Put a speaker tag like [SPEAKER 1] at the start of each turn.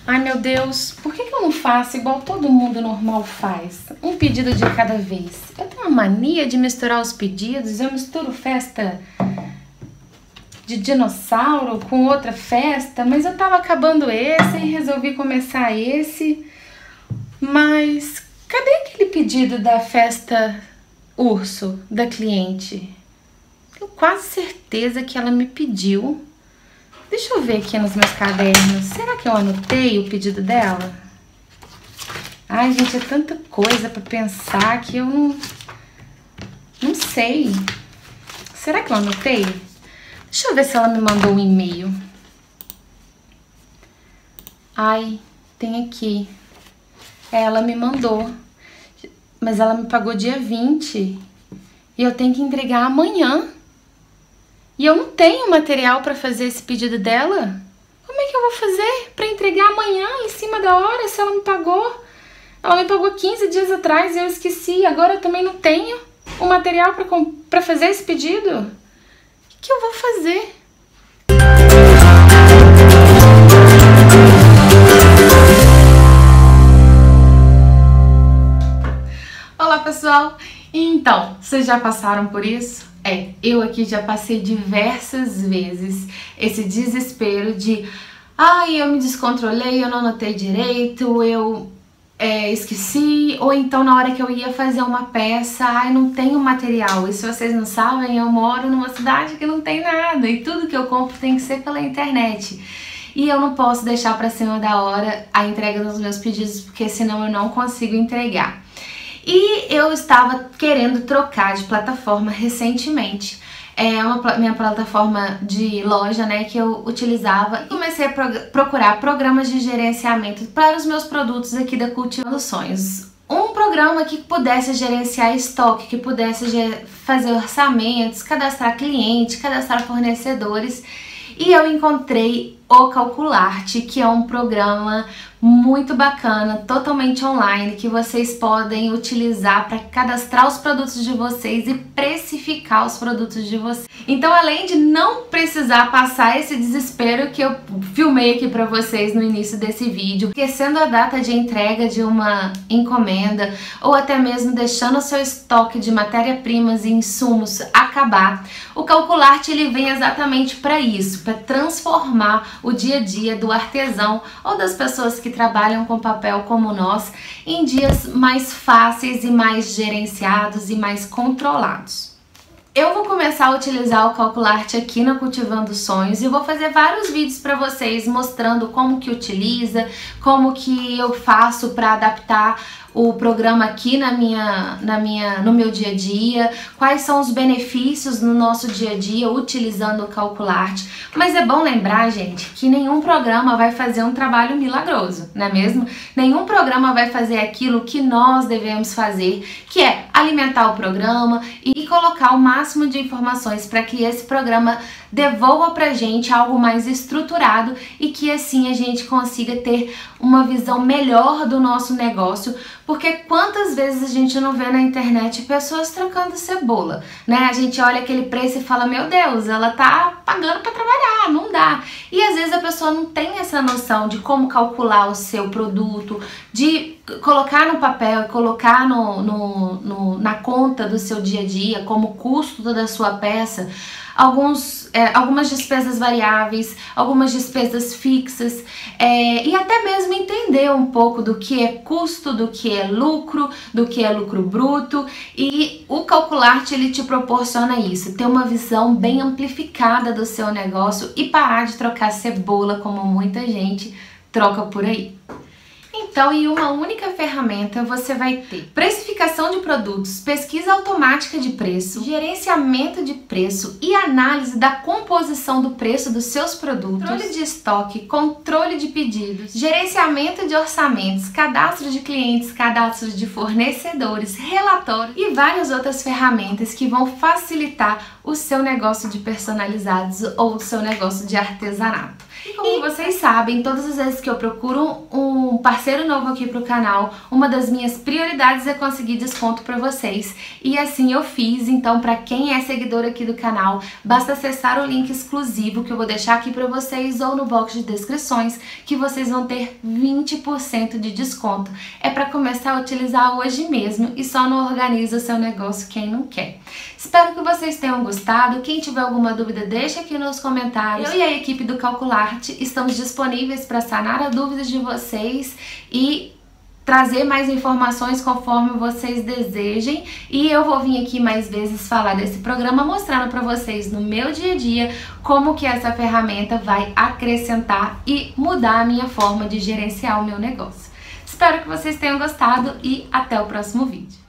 [SPEAKER 1] Ai, meu Deus, por que eu não faço igual todo mundo normal faz? Um pedido de cada vez. Eu tenho uma mania de misturar os pedidos. Eu misturo festa de dinossauro com outra festa, mas eu tava acabando esse e resolvi começar esse. Mas cadê aquele pedido da festa urso da cliente? Tenho quase certeza que ela me pediu. Deixa eu ver aqui nos meus cadernos. Será que eu anotei o pedido dela? Ai, gente, é tanta coisa pra pensar que eu não sei. Será que eu anotei? Deixa eu ver se ela me mandou um e-mail. Ai, tem aqui. Ela me mandou. Mas ela me pagou dia 20. E eu tenho que entregar amanhã. E eu não tenho material para fazer esse pedido dela. Como é que eu vou fazer para entregar amanhã, em cima da hora, se ela me pagou? Ela me pagou 15 dias atrás e eu esqueci. Agora eu também não tenho o material para fazer esse pedido. O que eu vou fazer? Olá, pessoal! Então, vocês já passaram por isso? Eu aqui já passei diversas vezes esse desespero de ai, eu me descontrolei, eu não anotei direito, eu esqueci, ou então na hora que eu ia fazer uma peça, ai, não tenho material. E se vocês não sabem, eu moro numa cidade que não tem nada e tudo que eu compro tem que ser pela internet. E eu não posso deixar para cima da hora a entrega dos meus pedidos, porque senão eu não consigo entregar. E eu estava querendo trocar de plataforma recentemente. Minha plataforma de loja, né, que eu utilizava. E comecei a procurar programas de gerenciamento para os meus produtos aqui da Cultivando Sonhos. Um programa que pudesse gerenciar estoque, que pudesse fazer orçamentos, cadastrar clientes, cadastrar fornecedores. E eu encontrei o Calcularte, que é um programa muito bacana, totalmente online, que vocês podem utilizar para cadastrar os produtos de vocês e precificar os produtos de vocês. Então, além de não precisar passar esse desespero que eu filmei aqui para vocês no início desse vídeo, esquecendo a data de entrega de uma encomenda ou até mesmo deixando o seu estoque de matéria-primas e insumos acabar, o Calcularte ele vem exatamente para isso, para transformar o dia a dia do artesão ou das pessoas que trabalham com papel como nós em dias mais fáceis e mais gerenciados e mais controlados. Eu vou começar a utilizar o Calcularte aqui na Cultivando Sonhos e vou fazer vários vídeos para vocês mostrando como que utiliza, como que eu faço para adaptar o programa aqui no meu dia a dia, quais são os benefícios no nosso dia a dia utilizando o Calcularte. Mas é bom lembrar, gente, que nenhum programa vai fazer um trabalho milagroso, não é mesmo? Nenhum programa vai fazer aquilo que nós devemos fazer, que é alimentar o programa e colocar o máximo de informações para que esse programa devolva pra gente algo mais estruturado e que assim a gente consiga ter uma visão melhor do nosso negócio, porque quantas vezes a gente não vê na internet pessoas trocando cebola, né? A gente olha aquele preço e fala, meu Deus, ela tá pagando para trabalhar, não dá. E às vezes a pessoa não tem essa noção de como calcular o seu produto, de colocar no papel, colocar na conta do seu dia a dia como custo da sua peça, algumas despesas variáveis, algumas despesas fixas, e até mesmo entender um pouco do que é custo, do que é lucro bruto. E o Calcularte ele te proporciona isso, ter uma visão bem amplificada do seu negócio e parar de trocar cebola como muita gente troca por aí. Então, em uma única ferramenta você vai ter precificação de produtos, pesquisa automática de preço, gerenciamento de preço e análise da composição do preço dos seus produtos, controle de estoque, controle de pedidos, gerenciamento de orçamentos, cadastro de clientes, cadastro de fornecedores, relatório e várias outras ferramentas que vão facilitar o seu negócio de personalizados ou o seu negócio de artesanato. E como vocês sabem, todas as vezes que eu procuro um parceiro novo aqui pro canal, uma das minhas prioridades é conseguir desconto pra vocês. E assim eu fiz, então pra quem é seguidor aqui do canal, basta acessar o link exclusivo que eu vou deixar aqui pra vocês ou no box de descrições, que vocês vão ter 20% de desconto. É pra começar a utilizar hoje mesmo e só não organiza o seu negócio quem não quer. Espero que vocês tenham gostado. Quem tiver alguma dúvida, deixa aqui nos comentários. Eu e a equipe do Calcularte estamos disponíveis para sanar as dúvidas de vocês e trazer mais informações conforme vocês desejem. E eu vou vir aqui mais vezes falar desse programa, mostrando para vocês no meu dia a dia como que essa ferramenta vai acrescentar e mudar a minha forma de gerenciar o meu negócio. Espero que vocês tenham gostado e até o próximo vídeo.